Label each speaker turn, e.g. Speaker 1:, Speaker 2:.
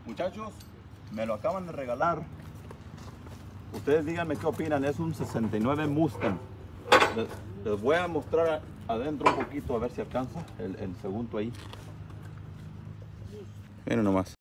Speaker 1: Muchachos, me lo acaban de regalar. Ustedes díganme qué opinan. Es un 69 Mustang. Les voy a mostrar adentro un poquito a ver si alcanza el segundo ahí. Miren nomás.